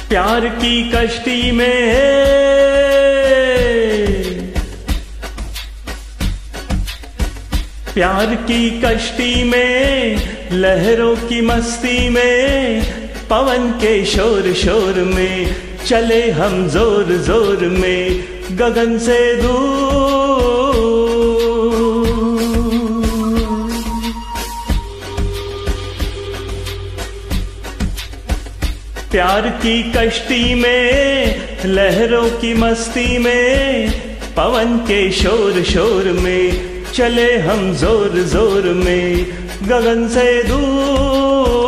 प्यार की कश्ती में, प्यार की कश्ती में, लहरों की मस्ती में, पवन के शोर शोर में चले हम जोर जोर में गगन से दूर। प्यार की कश्ती में, लहरों की मस्ती में, पवन के शोर शोर में चले हम जोर जोर में गगन से दूर।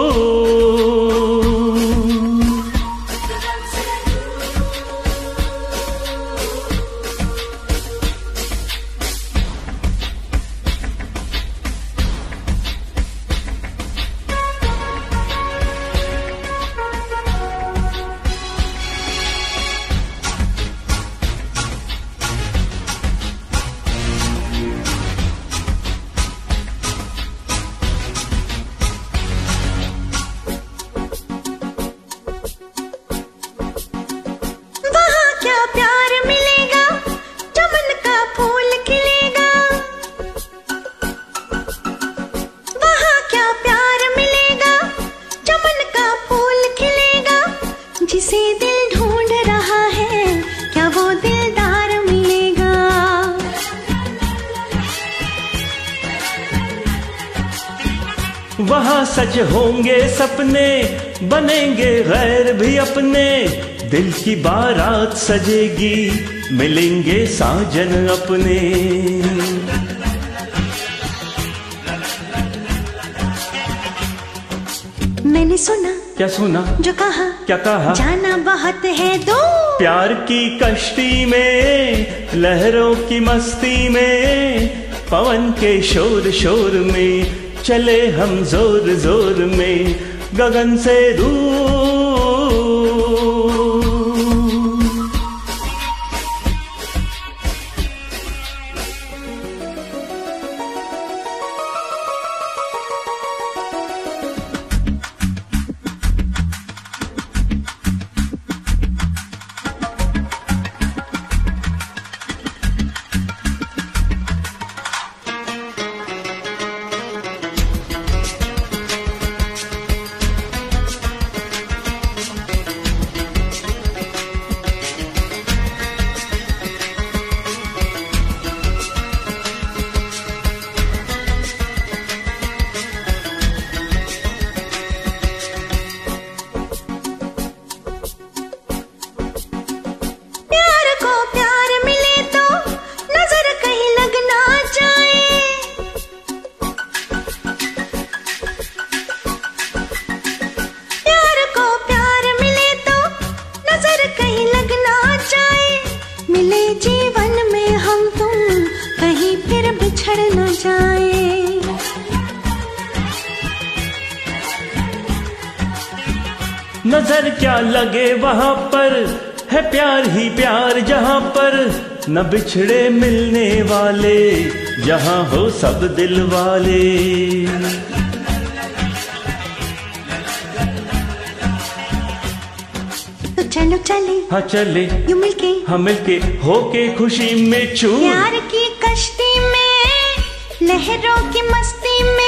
जिसे दिल ढूंढ रहा है क्या वो दिलदार मिलेगा? वहाँ सच होंगे सपने, बनेंगे गैर भी अपने, दिल की बारात सजेगी, मिलेंगे साजन अपने। मैंने सुना, क्या सुना? जो कहा, क्या कहा? जाना बहुत है दूर। प्यार की कश्ती में, लहरों की मस्ती में, पवन के शोर शोर में चले हम जोर जोर में गगन से दूर। नजर क्या लगे वहाँ पर, है प्यार ही प्यार जहाँ पर, न बिछड़े मिलने वाले, जहाँ हो सब दिल वाले। तो चलो चले, हाँ चले, यूं मिलके, हाँ मिलके, होके खुशी में चूर। प्यार की कश्ती में, लहरों की मस्ती में,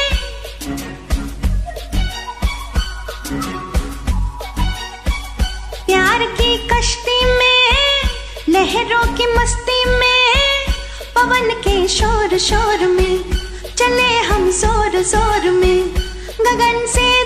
प्यार की कश्ती में, लहरों की मस्ती में, पवन के शोर शोर में चले हम जोर जोर में गगन से